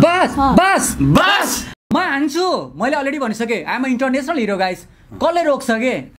बस बस बस म हान्छु मैले अलरेडी भनिसके I am international hero guys कसले रोक्छ के